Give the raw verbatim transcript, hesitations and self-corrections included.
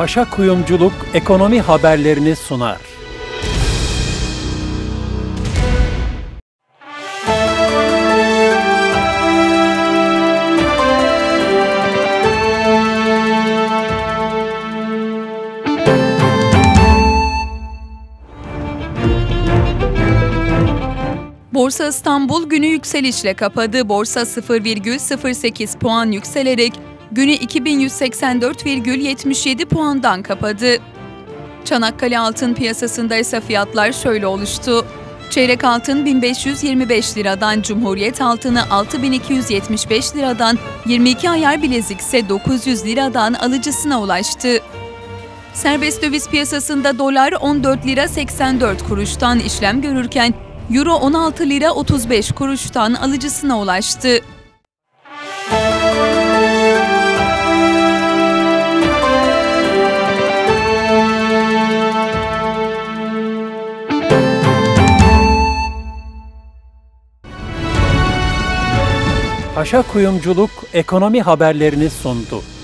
Paşa Kuyumculuk ekonomi haberlerini sunar. Borsa İstanbul günü yükselişle kapadı. Borsa sıfır virgül sıfır sekiz puan yükselerek günü iki bin yüz seksen dört virgül yetmiş yedi puandan kapadı. Çanakkale altın piyasasında ise fiyatlar şöyle oluştu. Çeyrek altın bin beş yüz yirmi beş liradan, Cumhuriyet altını altı bin iki yüz yetmiş beş liradan, yirmi iki ayar bilezik ise dokuz yüz liradan alıcısına ulaştı. Serbest döviz piyasasında dolar on dört lira seksen dört kuruştan işlem görürken, Euro on altı lira otuz beş kuruştan alıcısına ulaştı. Paşa Kuyumculuk ekonomi haberlerini sundu.